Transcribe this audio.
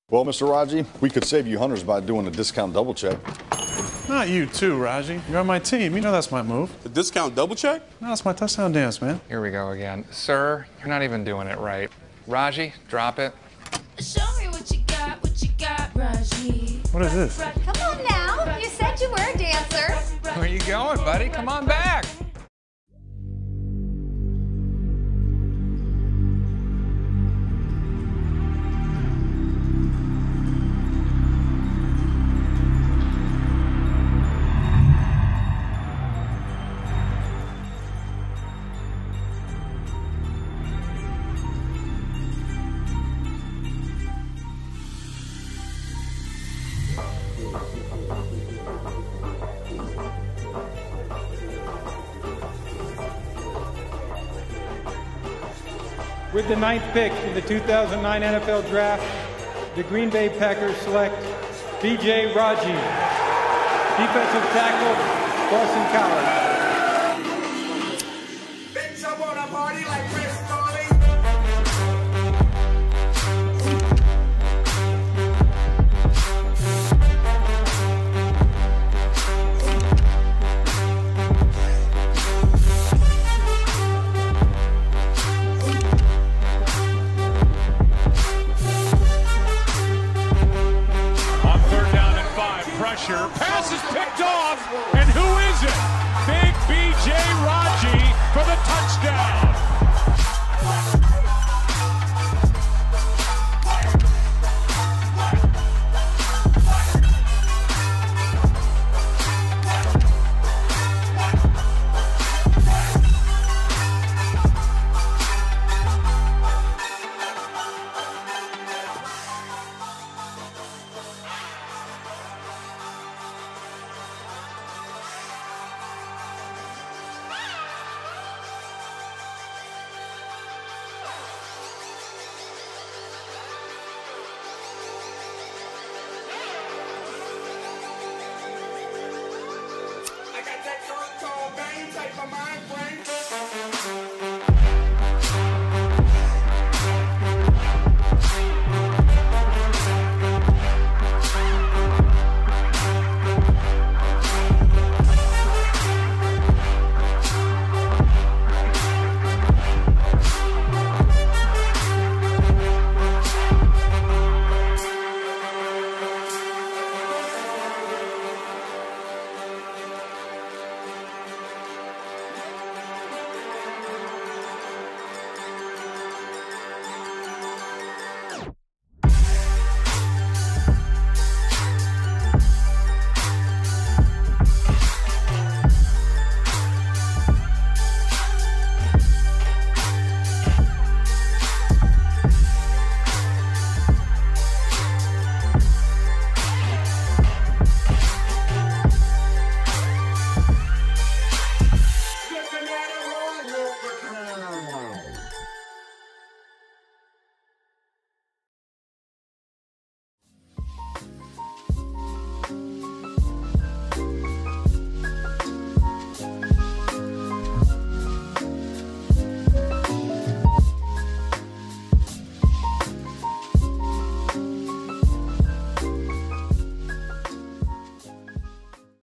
Well, Mr. Raji, we could save you hundreds by doing a discount double check. Not you too, Raji. You're on my team. You know that's my move. The discount double check? No, it's my touchdown dance, man. Here we go again. Sir, you're not even doing it right. Raji, drop it. Show me what you got, Raji. What is this? Come on now. You said you were a dancer. Where you going, buddy? Come on back. With the 9th pick in the 2009 NFL Draft, the Green Bay Packers select B.J. Raji, defensive tackle, Boston College. Bitch, I wanna party like Bristol.